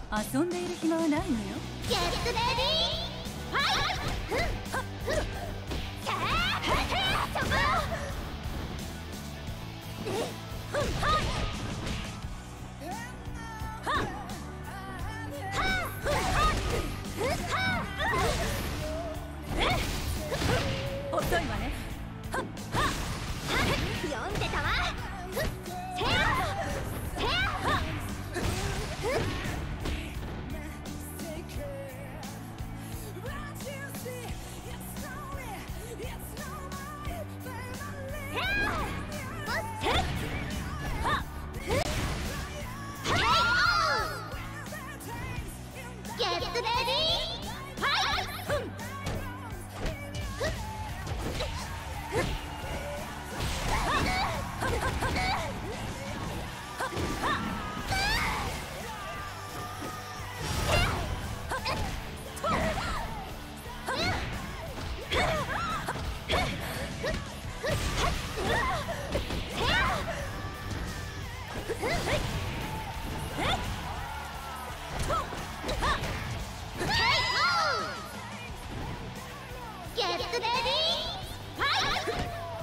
遊んでいる暇はないのよ。 ゲットレディーファイト。 遅いわね。 読んでたわ。せやせや。ゲットレディーファイト。ゲットレディーファイト。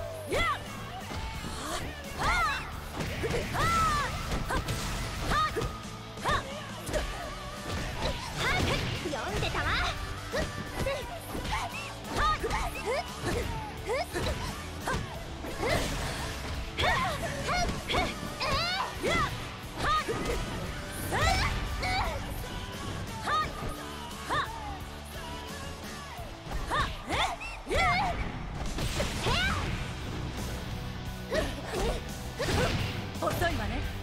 読んでたわ。 遅いわね。